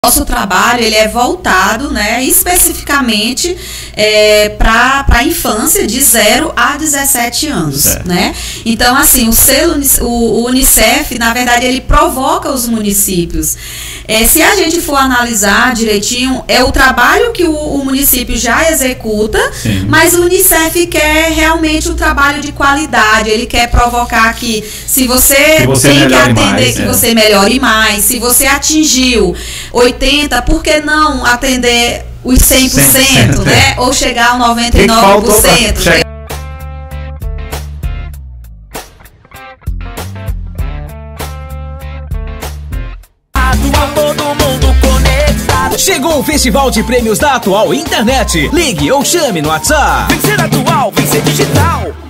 Nosso trabalho ele é voltado, né, especificamente para a infância de 0 a 17 anos, né? Então, assim, o Unicef, na verdade, ele provoca os municípios. Se a gente for analisar direitinho, é o trabalho que o município já executa, sim, mas o Unicef quer realmente um trabalho de qualidade. Ele quer provocar que se você tem que atender, mais, que você melhore mais. Se você atingiu 80%, por que não atender os 100%, né? Ou chegar ao 99%. Todo mundo conectado. Chegou o Festival de Prêmios da Atual Internet. Ligue ou chame no WhatsApp. Vencer Atual, vencer digital.